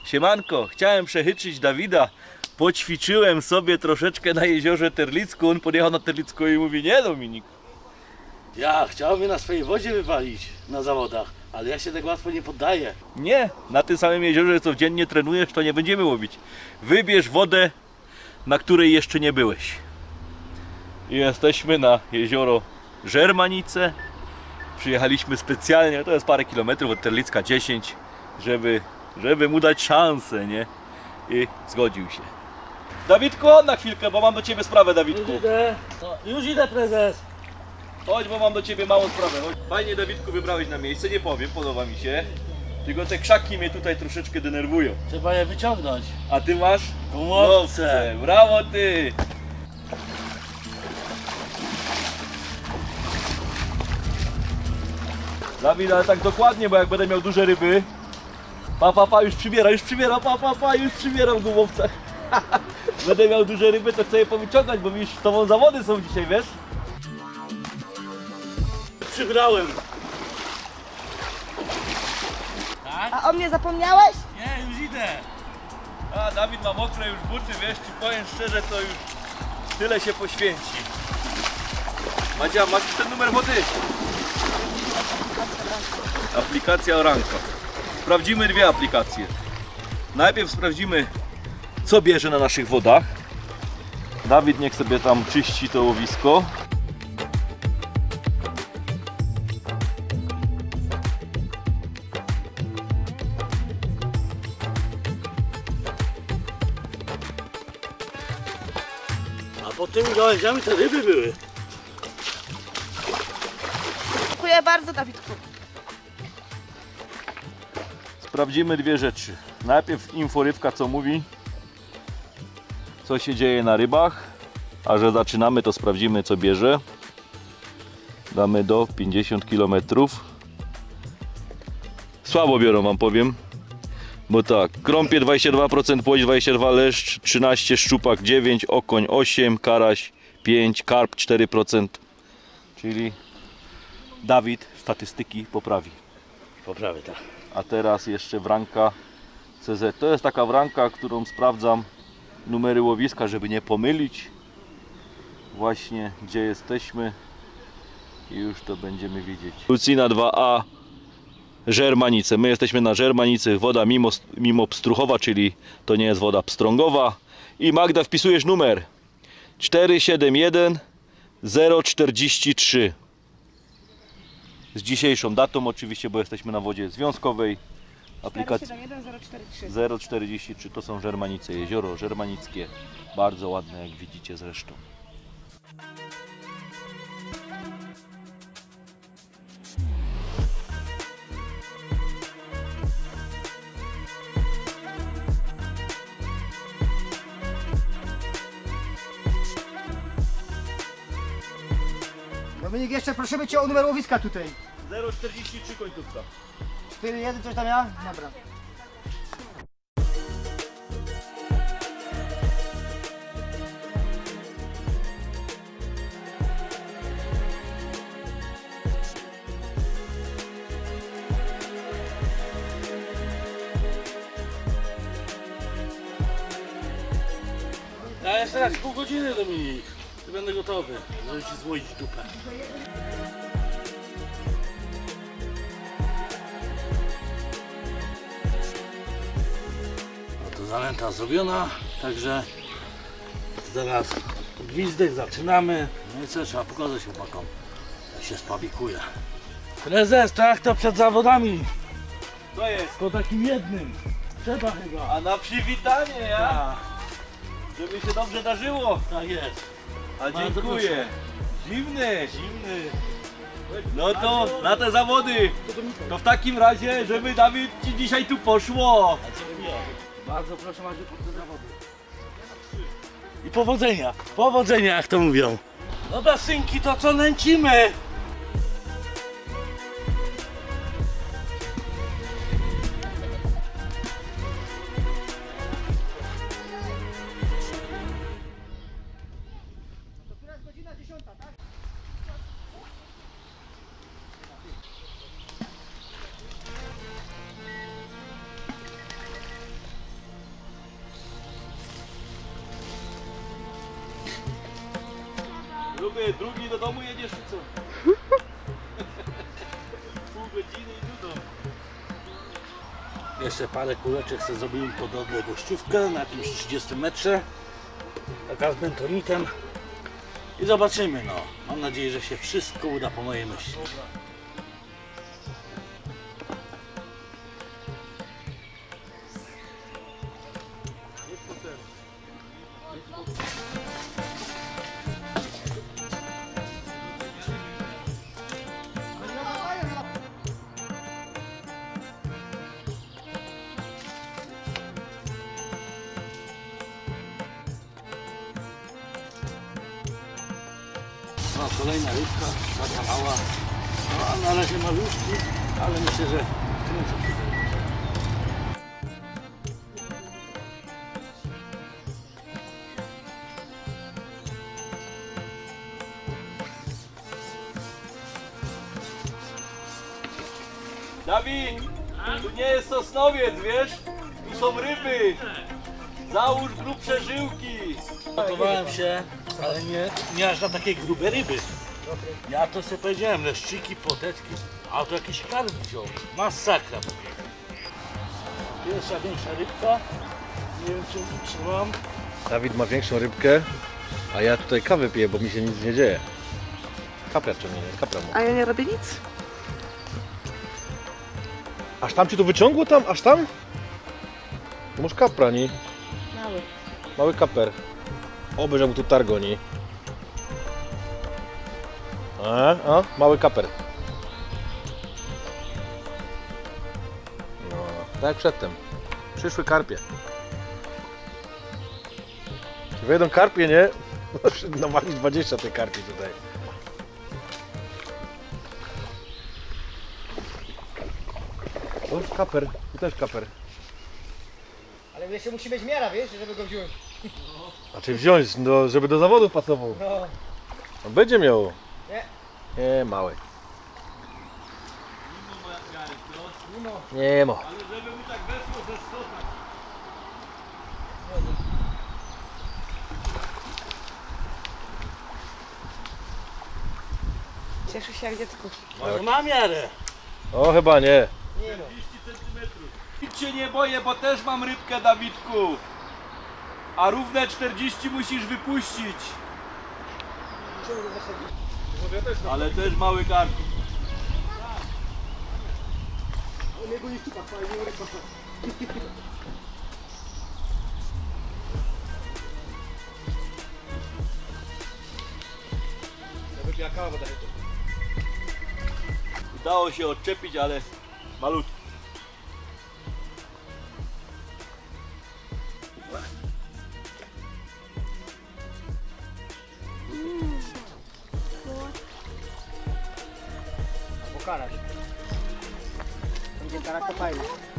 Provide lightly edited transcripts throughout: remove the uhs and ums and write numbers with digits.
Siemanko, chciałem przechytrzyć Dawida. Poćwiczyłem sobie troszeczkę na jeziorze Terlicku. On podjechał na Terlicku i mówi: nie, Dominik. Ja chciałbym na swojej wodzie wywalić na zawodach, ale ja się tak łatwo nie poddaję. Nie, na tym samym jeziorze, co dziennie trenujesz, to nie będziemy łowić. Wybierz wodę, na której jeszcze nie byłeś. I jesteśmy na jezioro Żermanice. Przyjechaliśmy specjalnie, to jest parę kilometrów od Terlicka, 10, żeby mu dać szansę, nie? I zgodził się. Dawidku, na chwilkę, bo mam do ciebie sprawę, Dawidku. Już idę, prezes. Chodź, bo mam do ciebie małą sprawę. Chodź. Fajnie, Dawidku, wybrałeś na miejsce, nie powiem, podoba mi się. Tylko te krzaki mnie tutaj troszeczkę denerwują. Trzeba je wyciągnąć. A ty masz? Gumowce. Brawo ty! Dawid, ale tak dokładnie, bo jak będę miał duże ryby. Pa, już przybiera, już przybiera w gumowcach. Będę miał duże ryby, to chcę je powyciągać, bo wiesz, z tobą zawody są dzisiaj, wiesz? Przybrałem. A o mnie zapomniałeś? Nie, już idę. A Dawid ma mokre już buty, wiesz, ci powiem szczerze, to już tyle się poświęci. Madzia, masz już ten numer wody? Aplikacja Oranka. Sprawdzimy dwie aplikacje. Najpierw sprawdzimy, co bierze na naszych wodach. Dawid niech sobie tam czyści to łowisko. A pod tymi gałęziami te ryby były. Dziękuję bardzo, Dawidku. Sprawdzimy dwie rzeczy. Najpierw inforywka, co mówi, co się dzieje na rybach. A że zaczynamy, to sprawdzimy, co bierze. Damy do 50 km. Słabo biorą, wam powiem. Bo tak, krąpie 22%, płoć 22%, leszcz 13%, szczupak 9%, okoń 8%, karaś 5%, karp 4%. Czyli Dawid statystyki poprawi. Poprawię, tak. A teraz jeszcze wranka CZ. To jest taka wranka, którą sprawdzam numery łowiska, żeby nie pomylić właśnie gdzie jesteśmy i już to będziemy widzieć. Lucina 2A Żermanice. My jesteśmy na Żermanicy, woda mimo pstruchowa, czyli to nie jest woda pstrągowa. I Magda, wpisujesz numer 471 043 z dzisiejszą datą oczywiście, bo jesteśmy na wodzie związkowej. Aplikacja 043 to są Żermanice, jezioro żermanickie, bardzo ładne, jak widzicie zresztą. Dominik, jeszcze prosimy Cię o numer łowiska tutaj. 043 końcówka. 4-1, coś tam ja? Dobra. Ja jeszcze raz pół godziny, Dominik. I będę gotowy, żeby ci złoić dupę. No to zanęta zrobiona, także zaraz gwizdek, zaczynamy. No i co, trzeba pokazać chłopakom, jak się spawikuje. Prezes, tak to przed zawodami, To jest. po takim jednym. Trzeba chyba. A na przywitanie, ja? Żeby się dobrze darzyło. Tak jest. A Bardzo dziękuję. proszę. Zimny. Zimny. No to na te zawody. To w takim razie, żeby Dawid ci dzisiaj tu poszło. A co robię? Bardzo proszę, Maciu, pod te zawody. I powodzenia. Powodzenia, jak to mówią. Dobra, synki, to co nęcimy? Gruby, drugi do domu jedziesz czy co? Pół godziny i do domu. Jeszcze parę kuleczek sobie zrobimy pod odległościówkę na jakimś 30 metrze. Taka z bentonitem. I zobaczymy, no. Mam nadzieję, że się wszystko uda po mojej myśli. No, kolejna rybka, taka mała. No, a na razie maluszki, ale myślę, że kręcą się. Dawid, tu nie jest Sosnowiec, wiesz? Tu są ryby. Załóż grubsze żyłki. Gotowałem się, ale nie aż na takie grube ryby. Ja to sobie powiedziałem, leszczyki, poteczki, a to jakiś karp wziął. Masakra. Pierwsza większa rybka. Nie wiem, czy utrzymam. Dawid ma większą rybkę, a ja tutaj kawę piję, bo mi się nic nie dzieje. Kapra czy nie? Kapra mu. A ja nie robię nic? Aż tam ci to wyciągło tam? Aż tam? To masz kapra, nie? Mały. Mały kaper. Oby, że mu tu targoni. A, mały kaper. No, tak jak przedtem. Przyszły karpie. Jak wejdą karpie, nie? Nawalić 20 tych karpi tutaj. O, kaper. Tu też kaper. Ale jeszcze musi mieć miara, wiesz, żeby go wziąć. Znaczy wziąć, no, żeby do zawodów pasował. No. On będzie miał. Nie. Nie, mały. Nie ma. Ale żeby mu tak weszło ze stopy. Cieszę się jak dziecko. Może ma miarę. O, chyba nie. 40 cm. Nic się nie boję, bo też mam rybkę, Dawidku. A równe 40 musisz wypuścić. Ale też mały karp. Udało się odczepić, ale malutko. Albo karać. Będzie karać to fajnie.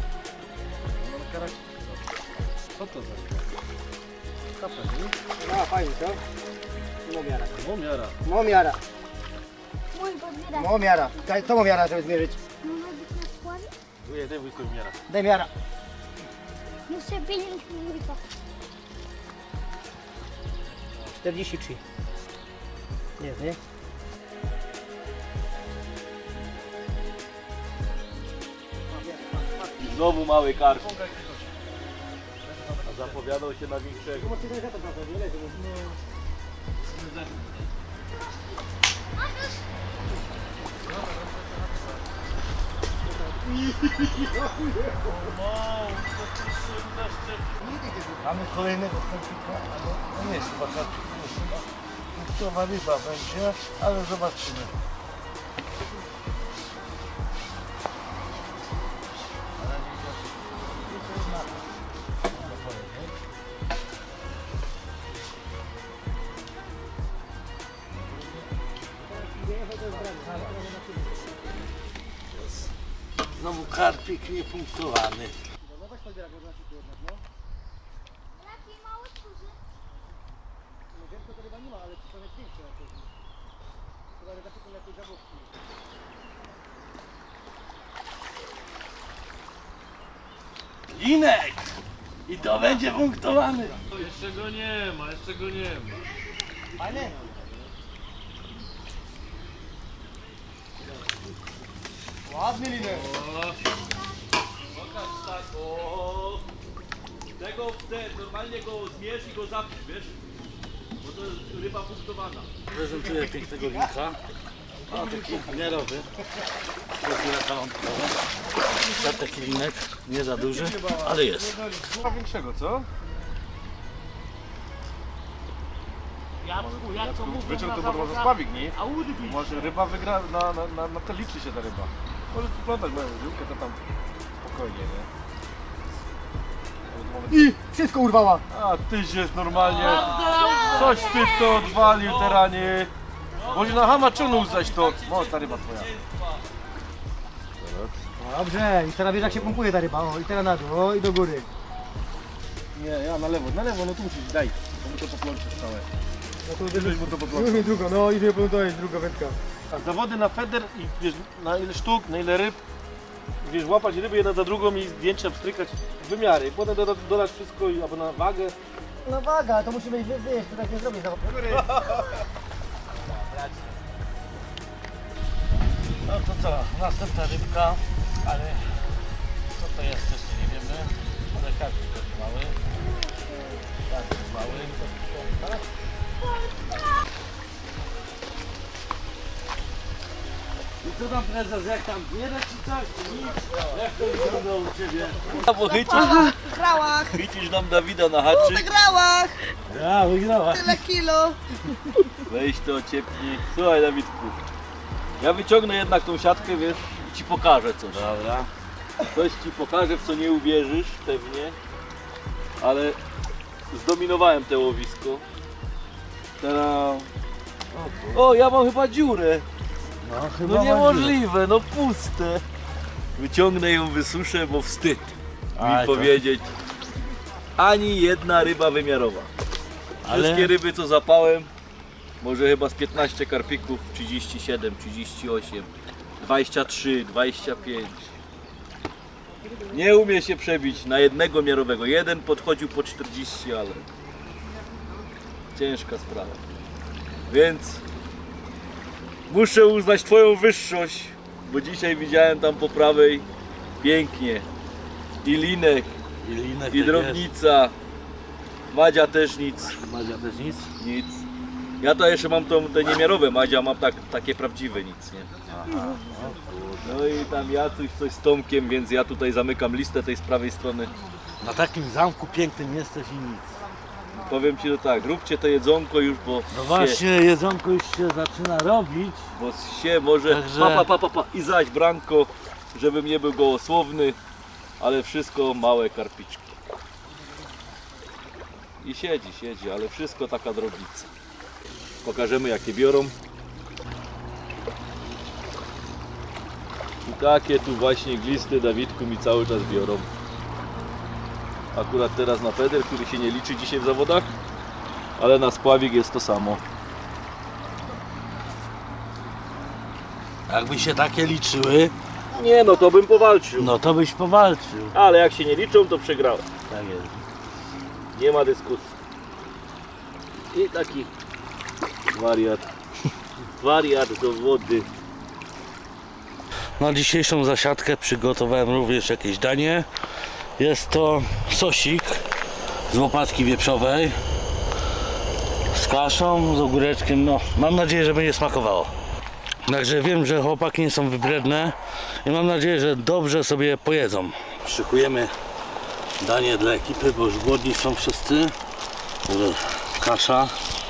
Co to za kaper? No fajnie, co? No miara. No miara. No miara. Mój podbiera. No miara. Co ma miara, żeby zmierzyć? Mamy być na składzie? Daj wujkowi miara. Daj miara. Jeszcze pieniądze nie wypa. 43. Jest, nie? I znowu mały karp. A zapowiadał się na większego. Mamy kolejnego karpika, ale to nie jest chyba karpik, to jest chyba punktowa ryba będzie, ale zobaczymy. Znowu karpik niepunktowany. Taki mały duży. Linek! I to będzie punktowany. Jeszcze go nie ma, jeszcze go nie ma. Fajne? Ładny linek. Pokaż tak, o. Tego normalnie go zmierz i go zapisz, wiesz? Bo to jest ryba punktowana. Prezentuję pięknego linka. A taki miarowy. Taki linek, nie za duży, ale jest. Chyba większego, co? Wyciąg to może spławik, nie? Może ryba wygra, na to liczy się ta ryba. Możesz poplątać moją żyłkę, to tam spokojnie, nie? I wszystko urwała. A tyś jest normalnie. Coś ty to odwalił teranie. Może na hama ciągnął zaś to. O, ta ryba twoja. Dobrze, i teraz wiesz jak się pompuje ta ryba. O, i teraz na dół, o, i do góry. Nie, ja na lewo, no tu musisz, daj. Bo mu to poplączysz całe. No to Żebyś mu to poplączył. już mi drugo, no i mnie to jest druga wędka. A zawody na feder i wiesz, na ile sztuk, na ile ryb. Wiesz, łapać ryby jedna za drugą i zdjęcia wstrykać wymiary. Potem dodać wszystko albo na wagę. No waga, to musimy wiesz, to tak nie zrobię. No to co, następna rybka, ale co to jest jeszcze nie wiemy, ale każdy jest mały. Każdy jest mały. I co tam prezes, jak tam bierze ci coś, czy nic? Jak to wygląda u Ciebie? Bo Grałach, chycisz nam Dawida na haczyk. grałach, Ja, wygrała. tyle kilo. Weź to ciepnij. Słuchaj Dawidku. Ja wyciągnę jednak tą siatkę, wiesz, i ci pokażę coś. Dobra. Coś ci pokażę, w co nie uwierzysz pewnie. Ale zdominowałem te łowisko. Teraz... O, ja mam chyba dziurę. No chyba No niemożliwe, no puste. Wyciągnę ją, wysuszę, bo wstyd Aj, mi to- powiedzieć. Ani jedna ryba wymiarowa. Ale- Wszystkie ryby co zapałem, może chyba z 15 karpików, 37, 38, 23, 25. Nie umie się przebić na jednego miarowego. Jeden podchodził po 40, ale ciężka sprawa. Więc muszę uznać Twoją wyższość, bo dzisiaj widziałem tam po prawej pięknie i linek, I linek i tak drobnica. Madzia też nic. jest. Madzia też nic? Nic. Ja to jeszcze mam te niemiarowe, Madzia mam takie prawdziwe nic, nie? No i tam ja coś z Tomkiem, więc ja tutaj zamykam listę tej z prawej strony. Na takim zamku pięknym jesteś i nic. Powiem Ci to tak, róbcie to jedzonko już, bo No właśnie, jedzonko już się zaczyna robić. bo się może... Także- Pa. I zaś branko, żebym nie był gołosłowny, ale wszystko małe karpiczki. I siedzi, ale wszystko taka drobnica. Pokażemy jakie biorą. I takie tu właśnie glisty Dawidku mi cały czas biorą. Akurat teraz na feder, który się nie liczy dzisiaj w zawodach, ale na spławik jest to samo. Jakby się takie liczyły, Nie no, to bym powalczył. no to byś powalczył. Ale jak się nie liczą, to przegrałem. Tak jest. Nie ma dyskusji. I taki wariat. Wariat do wody. Na dzisiejszą zasiadkę przygotowałem również jakieś danie. Jest to sosik z łopatki wieprzowej z kaszą, z ogóreczkiem. No, mam nadzieję, że będzie smakowało. Także wiem, że chłopaki nie są wybredne i mam nadzieję, że dobrze sobie pojedzą. Szykujemy danie dla ekipy, bo już głodni są wszyscy. Kasza.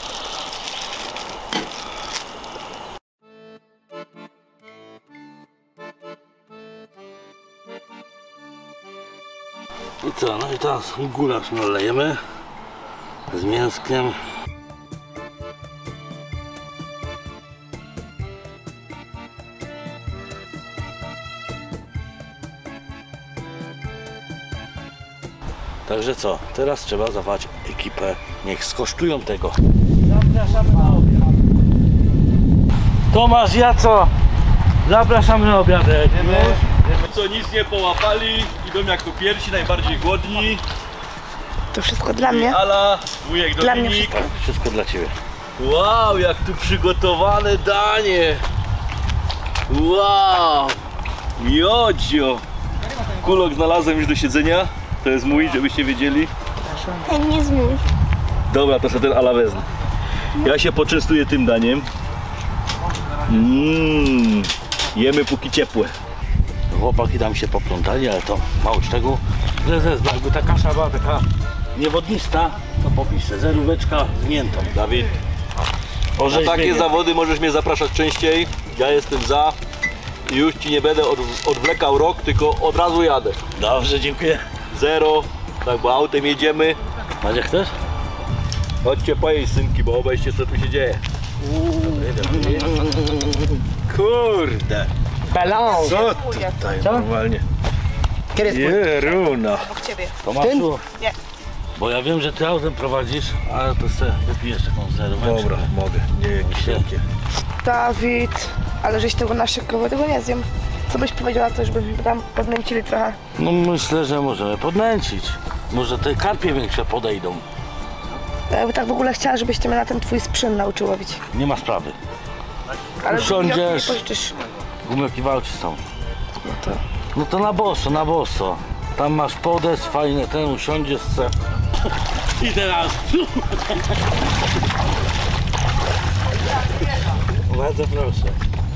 I co? No i teraz gulasz nalejemy z mięskiem. Także co? Teraz trzeba zawołać ekipę. Niech skosztują tego. Zapraszamy na obiad. Tomasz, ja co? Zapraszamy na obiadek. Co nic nie połapali, idą jako pierwsi, najbardziej głodni. To wszystko dla mnie. Ala, wujek Dla mnie Dominik. Wszystko dla Ciebie. Wow, jak tu przygotowane danie. Wow. Jodzio! Kulok znalazłem już do siedzenia. To jest mój, żebyście wiedzieli. Ten nie jest mój. Dobra, to sobie ten ala wezmę. Ja się poczęstuję tym daniem. Jemy póki ciepłe. Chłopaki tam się poplątali, ale to mało szczegół. Jakby ta kasza była taka niewodnista, to popiszę zeróweczka z miętą. Dawid, na takie zawody możesz mnie zapraszać częściej. Ja jestem za. I już ci nie będę odwlekał rok, tylko od razu jadę. Dobrze, dziękuję. Zero, tak, bo autem jedziemy. Macie chcesz? Chodźcie pojeść, synki, bo obejście co tu się dzieje. Kurde, Balon! co tutaj normalnie? Kiedy jest twój? Jeruna. Obok ciebie. Tomaszu? Nie. Bo ja wiem, że ty autem prowadzisz, ale to sobie wypijesz taką zeróweczkę. Dobra, mogę, nie jakieś wielkie. Dawid, ale żeś tego naszykował, tego nie zjem. Co byś powiedział na to, żeby tam podnęcili trochę? No myślę, że możemy podnęcić. Może te karpie większe podejdą. Ja bym tak w ogóle chciała, żebyście mnie na ten twój sprzęt nauczył łowić. Nie ma sprawy. Ale Usiądziesz. nie pożyczysz. Gumioki walczy są. No to... No to na boso, na boso. Tam masz podest, fajny ten, usiądziesz se. I teraz. Bardzo proszę.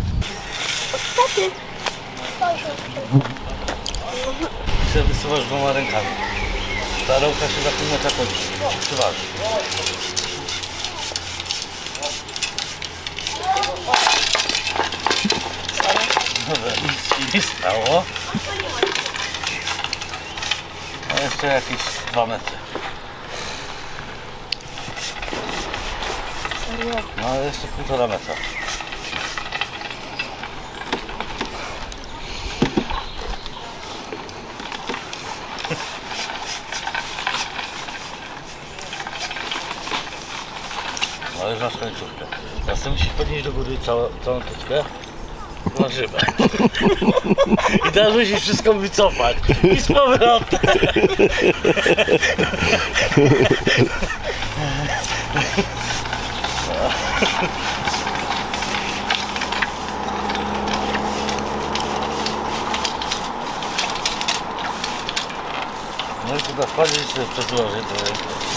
Chcę wysuwasz dwoma rękami. Ta ręka się za pół metra kończy. Przyważ. Dobra, nic się nie stało. A jeszcze jakieś 2 metry. No ale jeszcze 1,5 metra. No już masz końcówkę. Teraz ty musisz podnieść do góry całą tyczkę na szybę. I teraz musisz wszystko wycofać. I z powrotem. No i tu na składzie się przesuwasz to.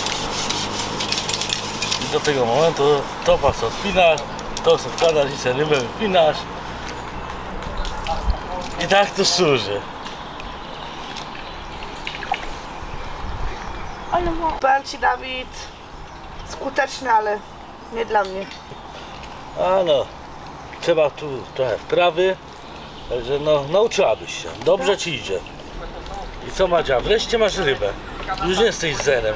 I do tego momentu to pas odpinasz, to sobie wkładasz i sobie rybę wypinasz. I tak to służy. Ale powiem ci, Dawid, skuteczny, ale nie dla mnie. A no, trzeba tu trochę wprawy, także no nauczyłabyś się, dobrze ci idzie. I co Madzia, wreszcie masz rybę, już nie jesteś zerem.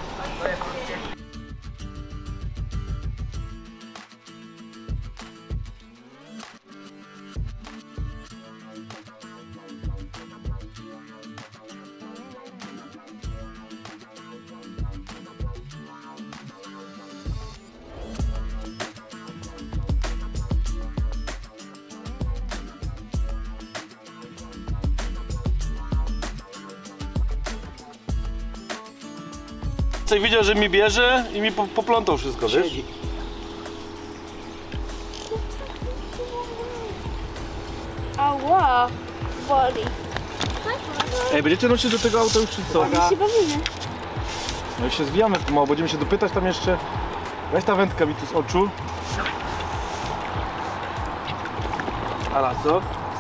Widział, że mi bierze i mi poplątał wszystko, wiesz? Ała, boli. Ej, będziecie nosić do tego auta już czy co? My się bawimy. No i się zwijamy pomału, będziemy się dopytać tam jeszcze. Weź ta wędka mi tu z oczu. Ala, co?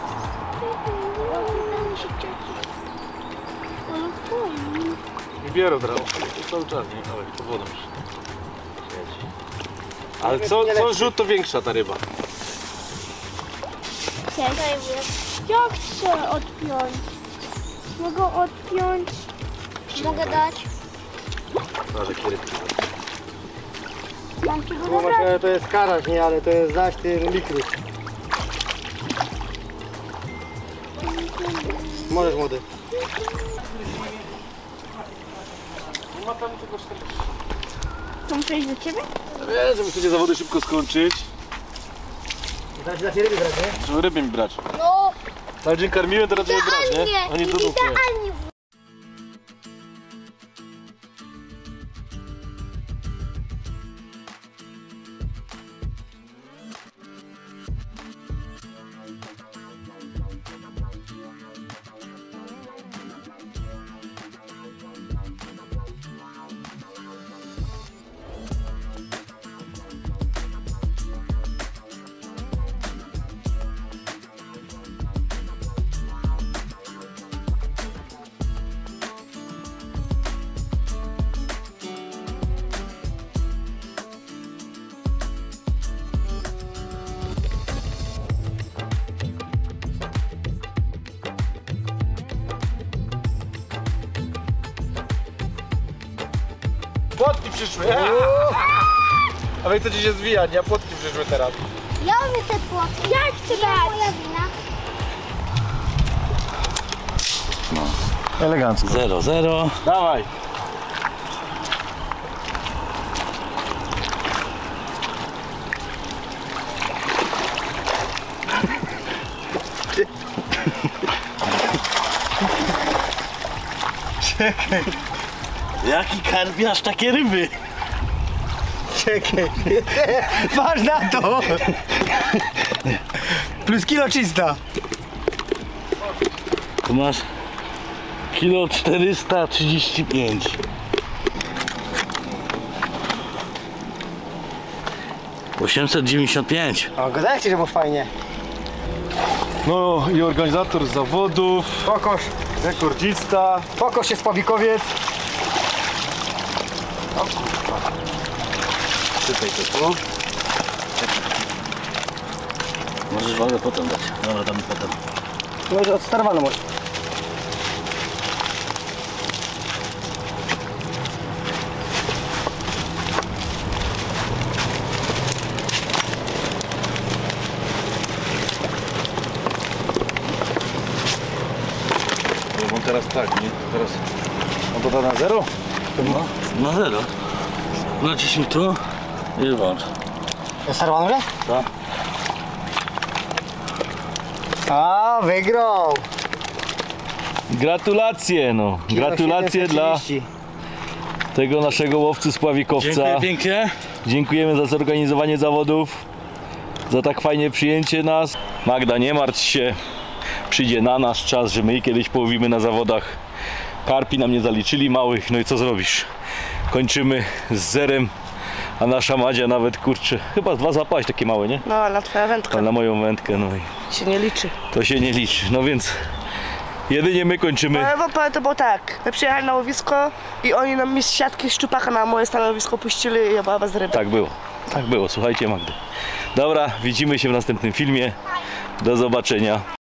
Nie biorę od razu. Cały czas, nie? Ale to wodą już. Ale co rzut to większa ta ryba. Jak chcę odpiąć? Mogę odpiąć. Mogę dać. Masz jakie rybki. Mam ci go No dać. właśnie, to jest karaś, nie, ale to jest zaś ty likry. Możesz, młody. To muszę iść do ciebie? Wiesz, żeby chcecie zawody szybko skończyć, Znaczy, ryby brać, nie? żeby ryby mi brać. No, Ale dzień karmiłem, teraz żeby brać, nie? Oni to dupie. idealnie. Płotki przyszły. A wy chcecie się zwijać, a płotki przyszły teraz. Ja umiem te płotki. Ja chcę dać. Moja wina. Elegancko. 0-0. Dawaj. Czekaj, Jaki karpiarz, takie ryby. Czekaj. Masz na to. Plus kilo 300. Tu masz kilo 435. $895. O, gadajcie, że było fajnie. no i organizator zawodów, Pokoż. rekordzista. Pokoż się Spławikowiec. Czytaj to tu. Możesz wagę potem dać. Dobra, damy potem. Może odsterowano może. No bo teraz tak, nie? Teraz on to da na 0? No, na 0. Naciśnij tu i włącz. Odsterowano że? Tak. A, wygrał. Gratulacje, no. Gratulacje dla 730. tego naszego łowcy spławikowca. Dziękuję pięknie. Dziękujemy za zorganizowanie zawodów, za tak fajnie przyjęcie nas. Magda, nie martw się, przyjdzie na nasz czas, że my kiedyś połowimy na zawodach. Karpi nam nie zaliczyli małych, no i co zrobisz? Kończymy z zerem, a nasza Madzia nawet, kurczę, chyba 2 zapaść takie małe, nie? No, na twoja wędka. A na moją wędkę, no i Się nie liczy. to się nie liczy. No więc jedynie my kończymy. Ale wam powiem, to było tak. My przyjechali na łowisko i oni nam z siatki szczupaka na moje stanowisko puścili i ja była bez ryby. Tak było, tak było, słuchajcie Magdy. Dobra, widzimy się w następnym filmie. Do zobaczenia.